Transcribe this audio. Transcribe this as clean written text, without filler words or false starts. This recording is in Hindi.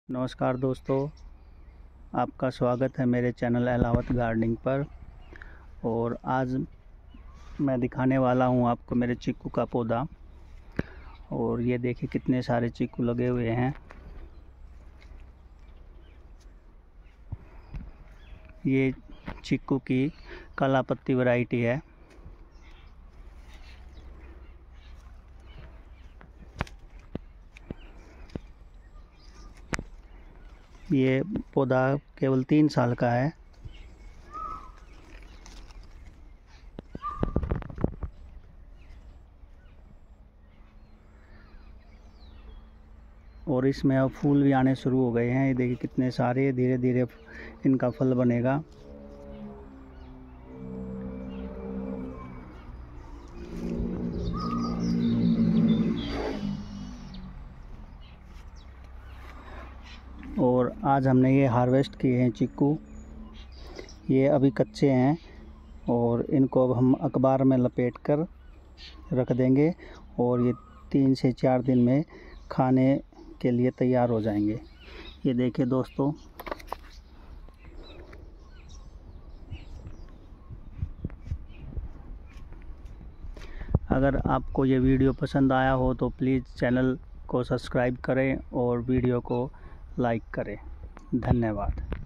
नमस्कार दोस्तों, आपका स्वागत है मेरे चैनल अहलावत गार्डनिंग पर। और आज मैं दिखाने वाला हूं आपको मेरे चीकू का पौधा। और ये देखिए कितने सारे चीकू लगे हुए हैं। ये चीकू की काला पत्ती वैरायटी है। ये पौधा केवल 3 साल का है। और इसमें अब फूल भी आने शुरू हो गए हैं। ये देखिए कितने सारे, धीरे धीरे इनका फल बनेगा। और आज हमने ये हार्वेस्ट किए हैं चीकू। ये अभी कच्चे हैं और इनको अब हम अखबार में लपेट कर रख देंगे और ये 3 से 4 दिन में खाने के लिए तैयार हो जाएंगे। ये देखिए दोस्तों, अगर आपको ये वीडियो पसंद आया हो तो प्लीज़ चैनल को सब्सक्राइब करें और वीडियो को लाइक करें। धन्यवाद।